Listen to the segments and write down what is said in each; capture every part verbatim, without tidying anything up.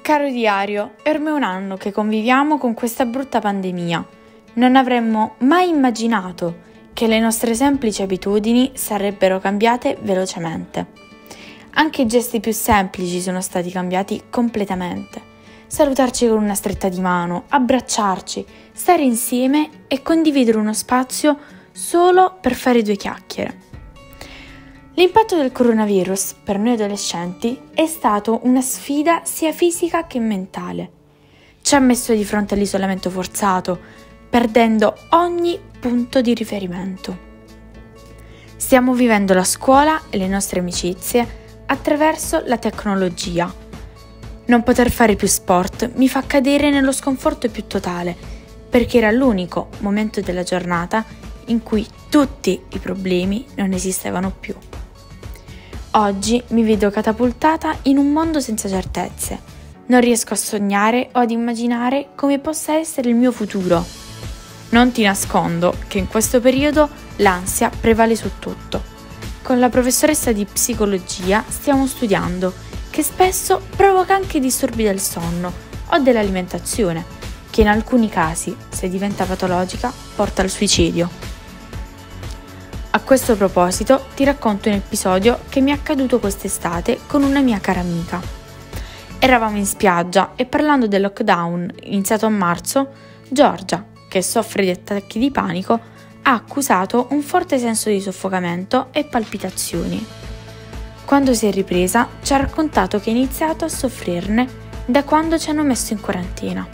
Caro diario, è ormai un anno che conviviamo con questa brutta pandemia. Non avremmo mai immaginato che le nostre semplici abitudini sarebbero cambiate velocemente. Anche i gesti più semplici sono stati cambiati completamente. Salutarci con una stretta di mano, abbracciarci, stare insieme e condividere uno spazio solo per fare due chiacchiere. L'impatto del coronavirus per noi adolescenti è stato una sfida sia fisica che mentale. Ci ha messo di fronte all'isolamento forzato, perdendo ogni punto di riferimento. Stiamo vivendo la scuola e le nostre amicizie attraverso la tecnologia. Non poter fare più sport mi fa cadere nello sconforto più totale, perché era l'unico momento della giornata in cui tutti i problemi non esistevano più. Oggi mi vedo catapultata in un mondo senza certezze. Non riesco a sognare o ad immaginare come possa essere il mio futuro. Non ti nascondo che in questo periodo l'ansia prevale su tutto. Con la professoressa di psicologia stiamo studiando, che spesso provoca anche disturbi del sonno o dell'alimentazione, che in alcuni casi, se diventa patologica, porta al suicidio. A questo proposito ti racconto un episodio che mi è accaduto quest'estate con una mia cara amica. Eravamo in spiaggia e parlando del lockdown iniziato a marzo, Giorgia, che soffre di attacchi di panico, ha accusato un forte senso di soffocamento e palpitazioni. Quando si è ripresa ci ha raccontato che ha iniziato a soffrirne da quando ci hanno messo in quarantena.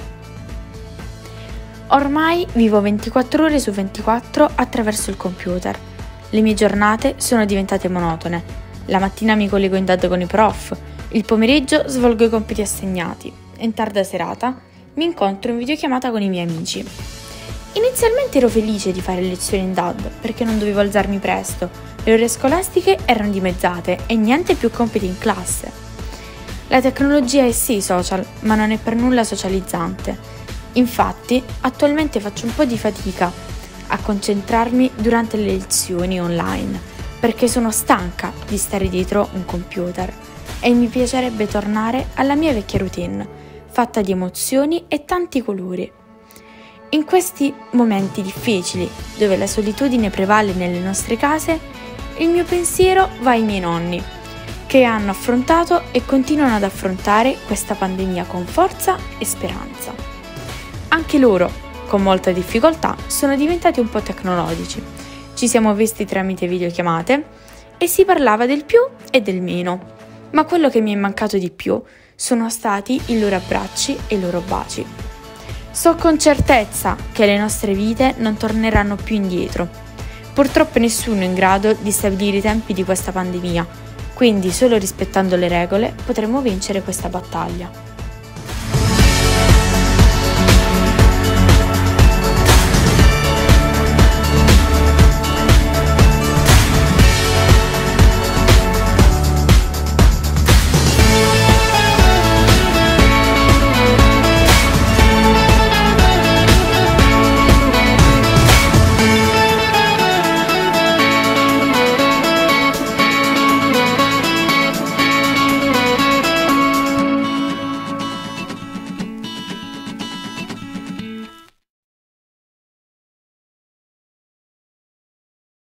Ormai vivo ventiquattro ore su ventiquattro attraverso il computer. Le mie giornate sono diventate monotone. La mattina mi collego in D A D con i prof, il pomeriggio svolgo i compiti assegnati e in tarda serata mi incontro in videochiamata con i miei amici. Inizialmente ero felice di fare lezioni in D A D perché non dovevo alzarmi presto, le ore scolastiche erano dimezzate e niente più compiti in classe. La tecnologia è sì social, ma non è per nulla socializzante. Infatti, attualmente faccio un po' di fatica a concentrarmi durante le lezioni online perché sono stanca di stare dietro un computer e mi piacerebbe tornare alla mia vecchia routine, fatta di emozioni e tanti colori. In questi momenti difficili, dove la solitudine prevale nelle nostre case, il mio pensiero va ai miei nonni, che hanno affrontato e continuano ad affrontare questa pandemia con forza e speranza. Anche loro, con molta difficoltà, sono diventati un po' tecnologici. Ci siamo visti tramite videochiamate e si parlava del più e del meno. Ma quello che mi è mancato di più sono stati i loro abbracci e i loro baci. So con certezza che le nostre vite non torneranno più indietro. Purtroppo nessuno è in grado di stabilire i tempi di questa pandemia, quindi solo rispettando le regole potremo vincere questa battaglia.